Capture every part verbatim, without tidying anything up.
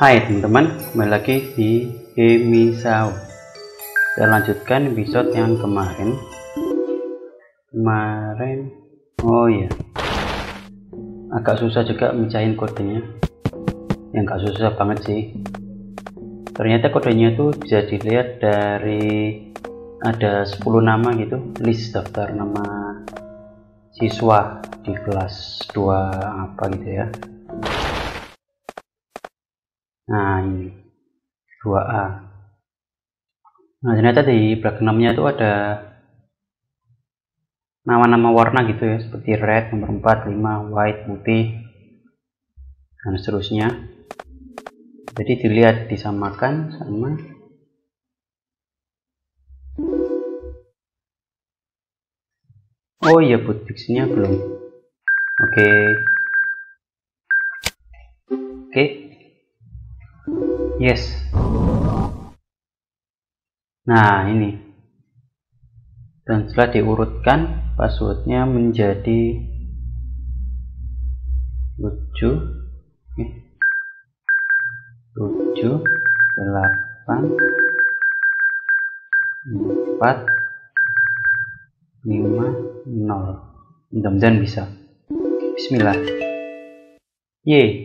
Hai teman-teman, kembali lagi di Gemisau. Kita lanjutkan episode yang kemarin. Kemarin, oh ya, agak susah juga mecahin kodenya. Yang gak susah banget sih. Ternyata kodenya tuh bisa dilihat dari ada sepuluh nama gitu, list daftar nama siswa di kelas dua apa gitu ya. Nah ini dua A. Nah ternyata di belakang namanya itu ada nama-nama warna gitu ya, seperti red nomor empat, lima, white, putih, dan seterusnya. Jadi dilihat disamakan sama oh iya, put fixnya belum. Oke. Oke. Yes. Nah ini. Dan setelah diurutkan, passwordnya menjadi tujuh, tujuh, delapan, empat, lima, nol. Mudah-mudahan bisa. Bismillah. Ye.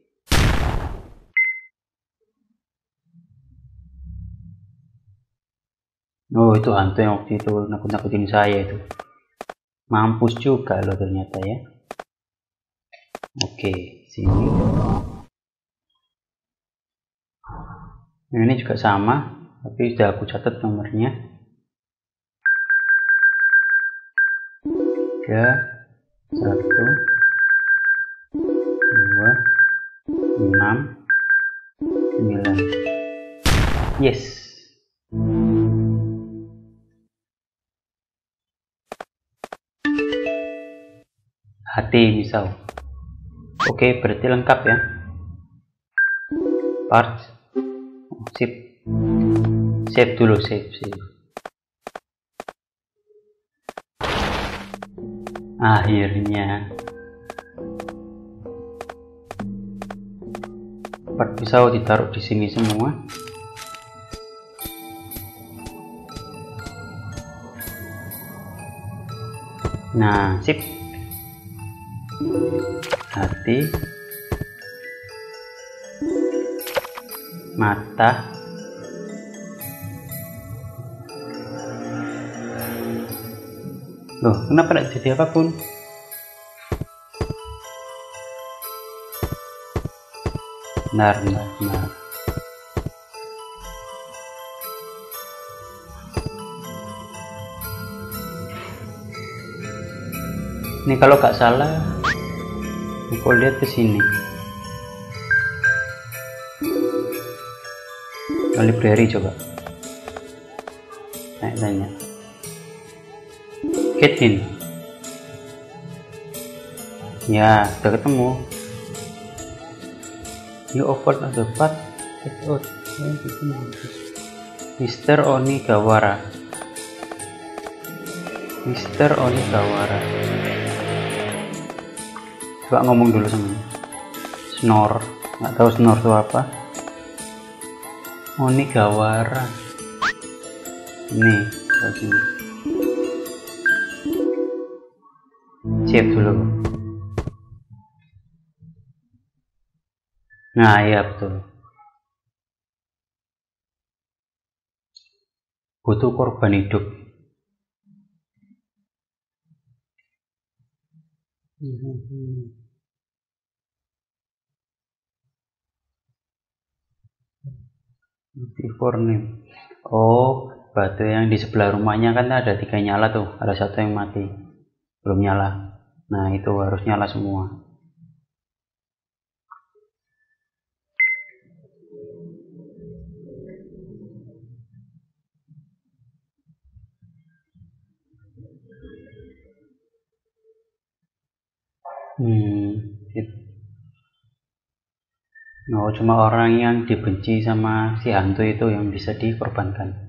Oh itu hantu yang waktu itu nakut-nakutin saya itu. Mampus juga loh ternyata ya. Oke, sini. Nah, ini juga sama, tapi sudah aku catat nomornya. Tiga, satu, dua, enam, sembilan. Yes. H T misal. Oke, berarti lengkap ya. Parts. Oh, sip. Save dulu, save, save. Akhirnya part pisau ditaruh di sini semua. Nah, sip. Hati, mata, loh kenapa tidak jadi apapun? Benar, benar, benar. Ini kalau nggak salah, aku lihat ke sini. Library coba. Tanya-tanya. Get in. Ya, sudah ketemu. You offered the path. Get out. Mister Onigawara. Mister Onigawara. Coba ngomong dulu sama Snore. Nggak tahu Snore itu apa. Onigawara. Ini, ke sini. Save dulu. Nah, iya betul. Butuh korban hidup. Before name. Oh, batu yang di sebelah rumahnya kan ada tiga nyala tuh, ada satu yang mati, belum nyala. Nah itu harus nyala semua. Hmm, gitu. Oh, cuma orang yang dibenci sama si hantu itu yang bisa dikorbankan.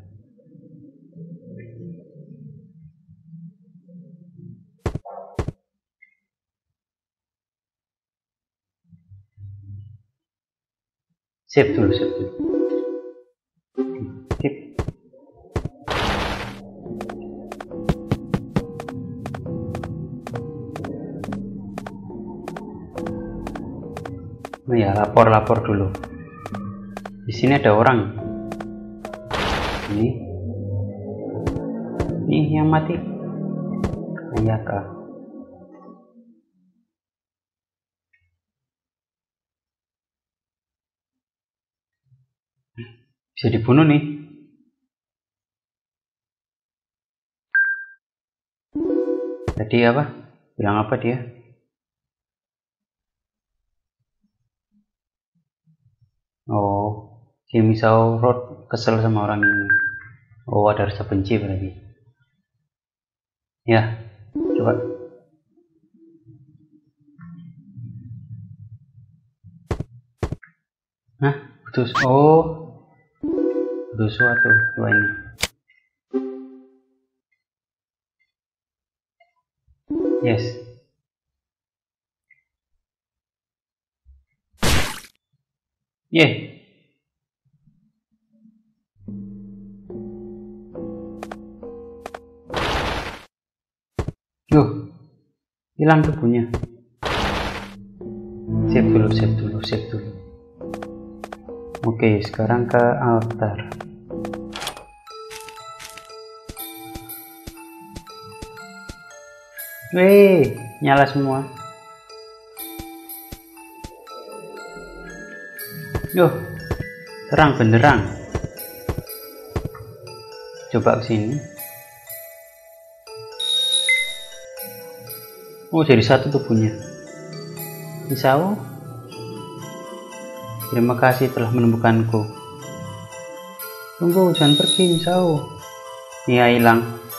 Save dulu, save dulu. Sip. Oh ya, lapor-lapor dulu. Di sini ada orang. Ini. Ini yang mati. Ayaka. Bisa dibunuh nih. Tadi apa? Bilang apa dia? Oh, si Misao Road kesel sama orang ini. Oh, ada rasa benci berarti. Ya, coba. Hah? Putus. Oh, butuh suatu dua ini. Yes. Yeah. Yuh, hilang tubuhnya. Save dulu, save dulu, save dulu. Oke, sekarang ke altar. Wih, nyala semua. Yuh, terang benderang. Coba ke sini. Oh, jadi satu tubuhnya. Misao, terima kasih telah menemukanku. Tunggu, jangan pergi, Misao. Iya, hilang.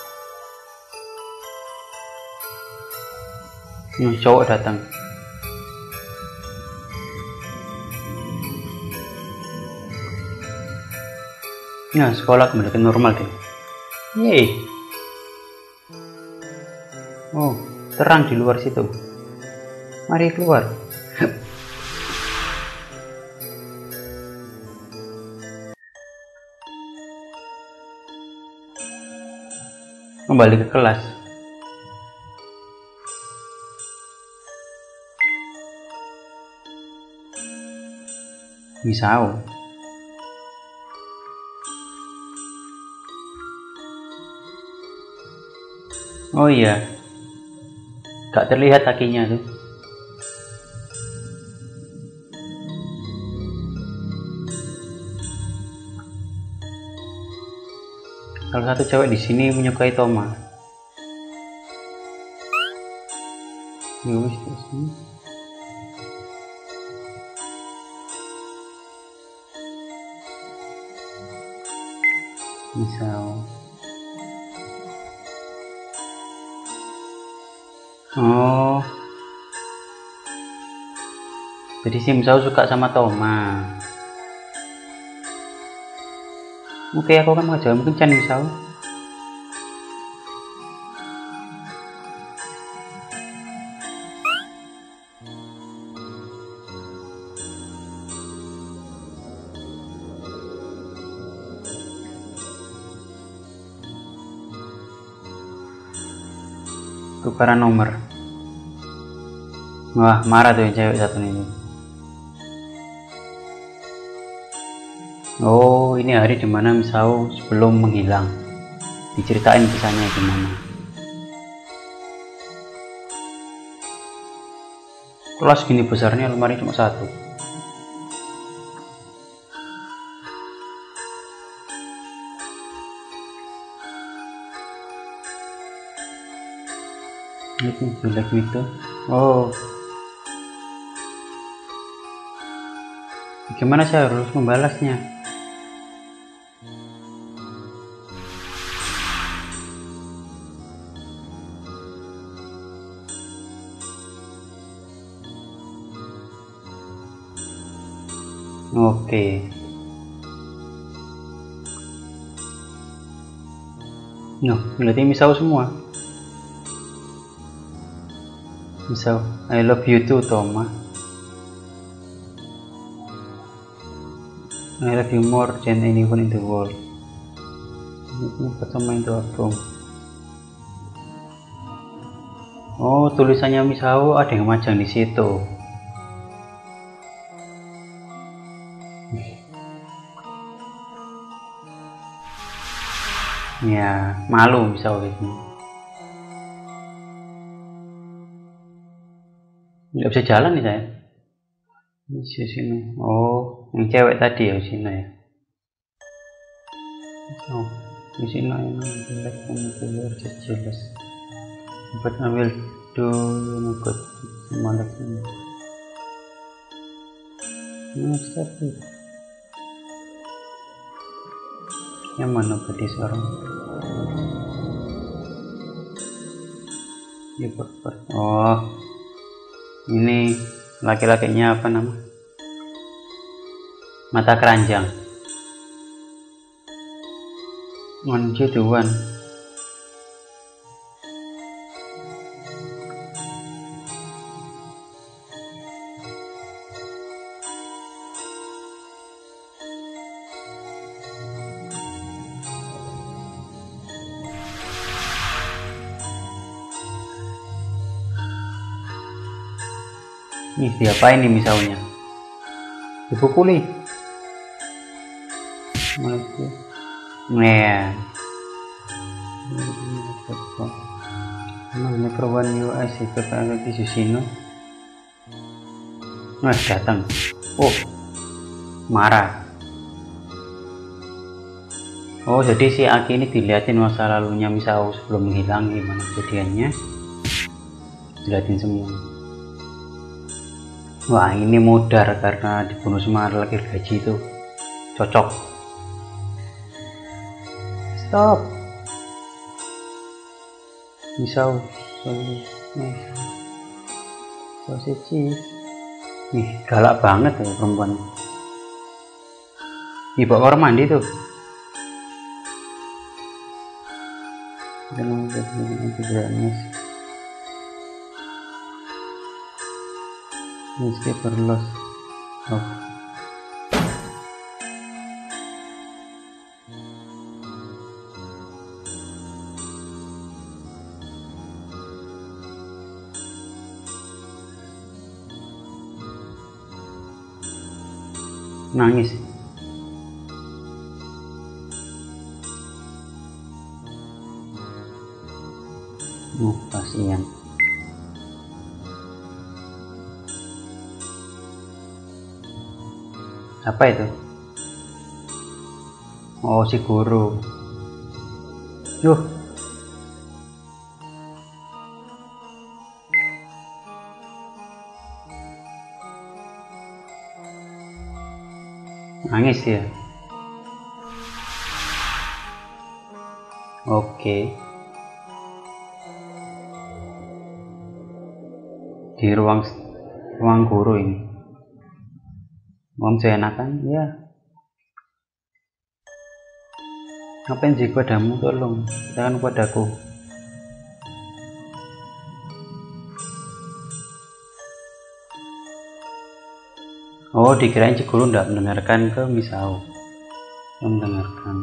Ini cowok datang. Nah, sekolah kembali ke normal deh. Yeay. Oh, terang di luar situ. Mari keluar. Kembali ke kelas. Misao. Oh iya, gak terlihat kakinya tuh. Salah satu cewek di sini menyukai Toma. Yowis terus nih. Misal. Oh, jadi si Misao suka sama Toma. Oke, aku akan mengajar mungkin Chan Misao. Tukaran nomor. Wah, marah tuh yang cewek satu ini. Oh, ini hari dimana Misao sebelum menghilang. Diceritain kisahnya gimana. Kelas gini besarnya, lemari cuma satu. Itu jelek gitu. Oh, gimana saya harus membalasnya? Oke. Noh, berarti Misao semua. Misao, I love you too, Toma. I love you more than anyone in the world. Ini pertama itu album. Oh, tulisannya Misao ada yang majang di situ. Ya, malu Misao itu. Nggak bisa jalan nih saya. Di sini. Oh, yang cewek tadi ya sini ya. Oh, di sini yang jelek dan keluar jelas. But I will do you good malak ini. Ini tapi yang mana tadi sekarang? Ya, oh, ini laki-lakinya apa nama? Mata keranjang. Manusia Tuhan. Nih diapain nih misalnya? Dipukuli. Nah, namanya perwan U S itu kan di Susino. Nah datang. Oh, marah. Oh, jadi si Aki ini dilihatin masa lalunya Misao sebelum menghilang, gimana kejadiannya? Dilihatin semua. Wah, ini modar karena dibunuh sama laki gaji itu. Cocok. Stop. Misao. Posisi. Nih, galak banget ya perempuan. Ibu orang mandi tuh. Jangan berani. Meski perlos. Oh. Nangis. Oh, kasihan. Apa itu? Oh, si guru. Yuh. Nangis ya. Oke. Di ruang ruang guru ini. Mau enakan ya. Ngapain sih padamu, tolong jangan padaku. Oh, dikirain si guru nggak mendengarkan ke Misao. Mendengarkan.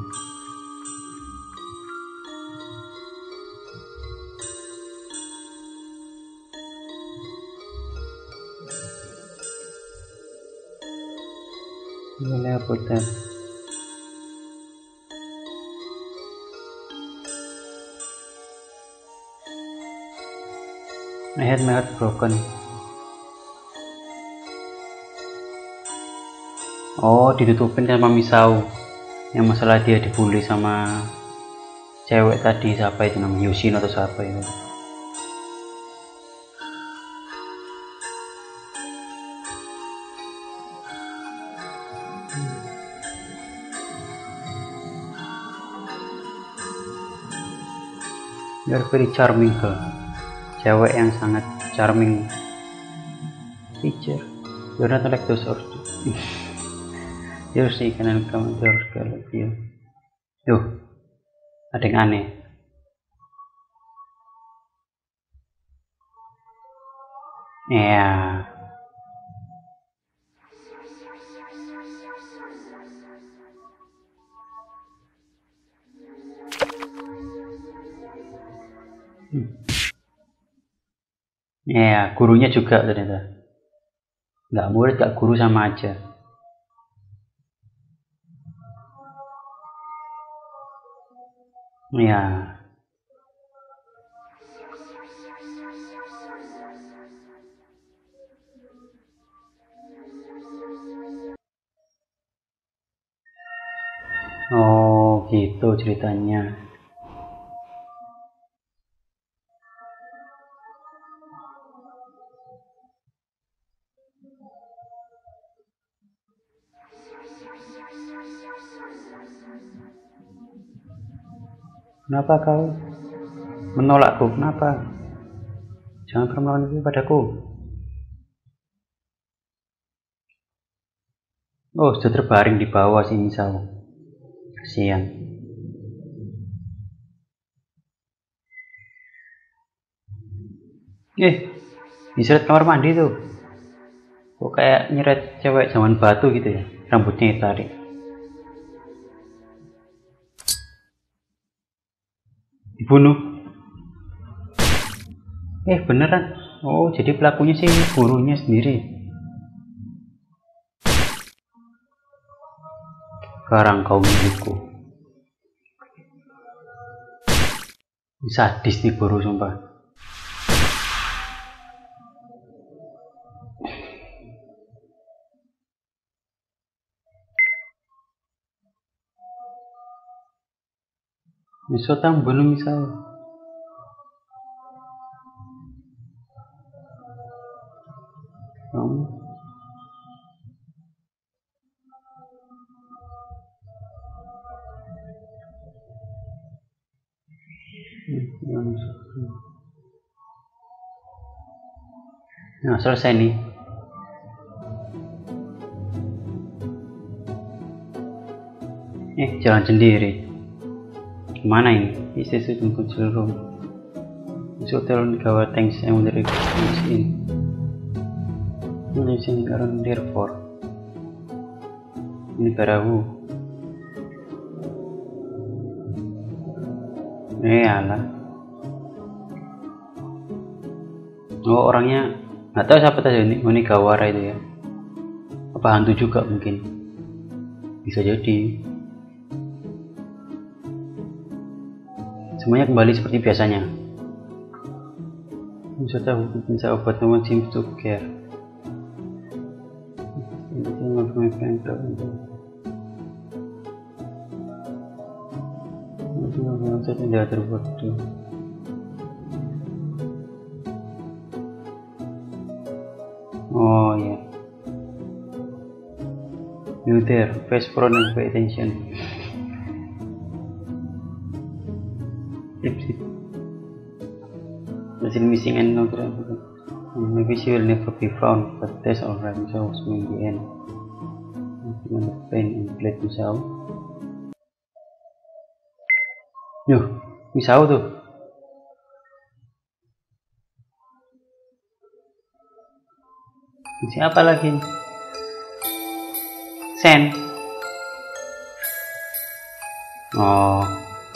Boleh putar. I had my heart broken. Oh, ditutupin sama Misao. Yang masalah dia dibully sama cewek tadi, siapa itu namanya, Yoshino atau siapa itu. You're very charming girl. Cewek yang sangat charming. Teacher, you're not like those or you're sick and come to your girl like you. Duh, ada yang aneh. Ya. Yeah. hmm. Ya, gurunya juga ternyata. Nggak murid, nggak guru, sama aja. Ya. Oh, gitu ceritanya. Kenapa kau menolakku? Kenapa? Jangan pernah melawan itu padaku. Oh, sudah terbaring di bawah si Misao. Kasihan. Eh, diseret kamar mandi tuh. Kok kayak nyeret cewek zaman batu gitu ya? Rambutnya ditarik. Dibunuh. Eh, beneran. Oh, jadi pelakunya sih gurunya sendiri. Sekarang kau milikku. Sadis nih guru, sumpah. Misotang belum bisa. Kamu nah, selesai nih. Eh, jalan sendiri. Kemana ini? This is the control room. This hotel Gawa tanks and the is in. Using around therefore. Ini Karawu. Eh, alah. Oh, orangnya nggak tahu siapa tadi ini, ini Gawara itu ya. Apa hantu juga mungkin? Bisa jadi. Semuanya kembali seperti biasanya. Bisa tahu, bisa obat no one seems to care. Tidak terwaktu. Oh ya. You there, face front and pay attention. Still missing and no maybe she will never be found, but that's alright. Misao was in the end. When the pain and glad Misao. Yuh, Misao tuh. Siapa lagi? Sen. Oh.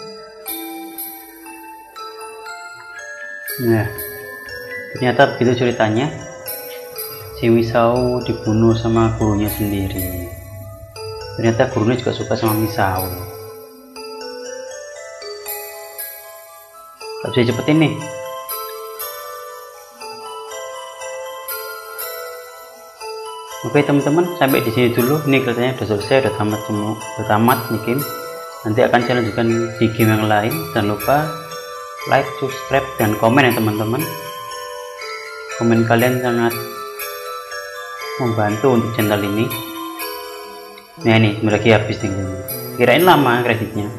Nah, ternyata begitu ceritanya. Si Misao dibunuh sama gurunya sendiri. Ternyata gurunya juga suka sama Misao. Gak bisa cepetin nih. Oke teman-teman, sampai di sini dulu. Ini kelihatannya udah selesai, udah tamat semua, udah tamat nih game. Nanti akan saya lanjutkan di game yang lain. Jangan lupa like, subscribe, dan komen ya teman-teman. Komen kalian sangat membantu untuk channel ini. Nah ini lagi habis nih, kirain lama kreditnya.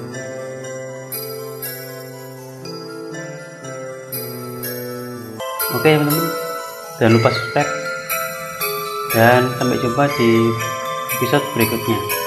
Oke teman-teman, jangan lupa subscribe, dan sampai jumpa di episode berikutnya.